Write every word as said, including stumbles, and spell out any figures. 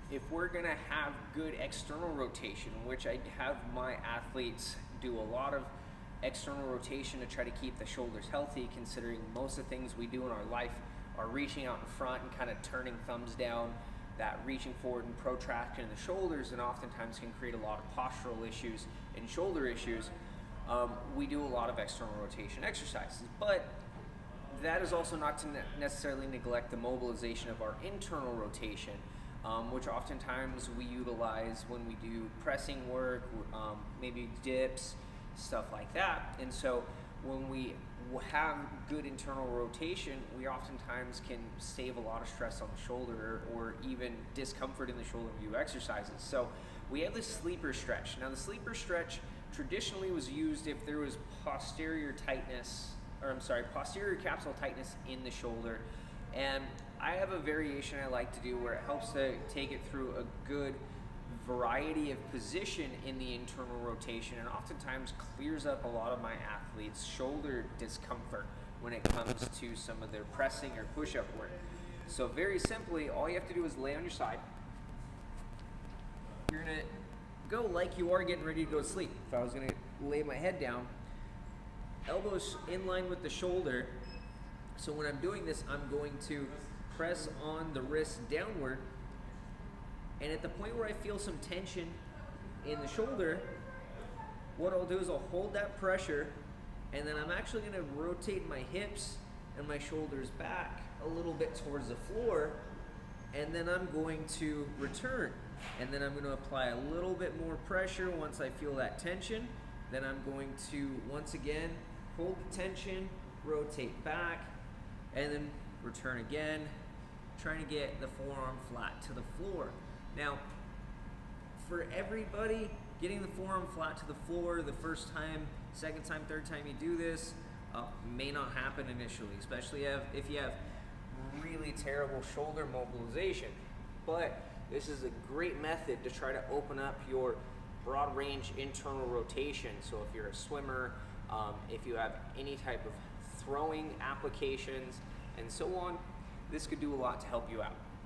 if we're gonna have good external rotation, which I have my athletes do a lot of external rotation to try to keep the shoulders healthy, considering most of the things we do in our life are reaching out in front and kind of turning thumbs down. That reaching forward and protraction in the shoulders, and oftentimes can create a lot of postural issues and shoulder issues. Um, we do a lot of external rotation exercises, but that is also not to ne necessarily neglect the mobilization of our internal rotation, um, which oftentimes we utilize when we do pressing work, um, maybe dips, stuff like that. And so when we have good internal rotation, we oftentimes can save a lot of stress on the shoulder or even discomfort in the shoulder view exercises. So we have the sleeper stretch. Now the sleeper stretch traditionally was used if there was posterior tightness, or I'm sorry, posterior capsule tightness in the shoulder. And I have a variation I like to do where it helps to take it through a good variety of position in the internal rotation, and oftentimes clears up a lot of my athletes' shoulder discomfort when it comes to some of their pressing or push-up work. So very simply, all you have to do is lay on your side. You're gonna go like you are getting ready to go to sleep. If I was gonna lay my head down, elbows in line with the shoulder. So when I'm doing this, I'm going to press on the wrist downward, and at the point where I feel some tension in the shoulder, what I'll do is I'll hold that pressure, and then I'm actually gonna rotate my hips and my shoulders back a little bit towards the floor, and then I'm going to return. And then I'm gonna apply a little bit more pressure once I feel that tension. Then I'm going to, once again, hold the tension, rotate back, and then return again, trying to get the forearm flat to the floor. Now, for everybody, getting the forearm flat to the floor the first time, second time, third time you do this uh, may not happen initially, especially if you have really terrible shoulder mobilization. But this is a great method to try to open up your broad range internal rotation. So if you're a swimmer, um, if you have any type of throwing applications and so on, this could do a lot to help you out.